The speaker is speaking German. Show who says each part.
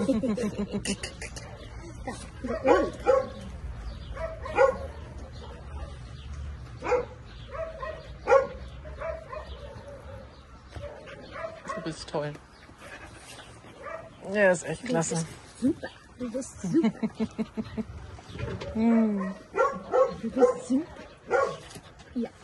Speaker 1: Du bist toll. Ja, ist echt klasse.
Speaker 2: Super. Du bist super. Du bist super. Ja.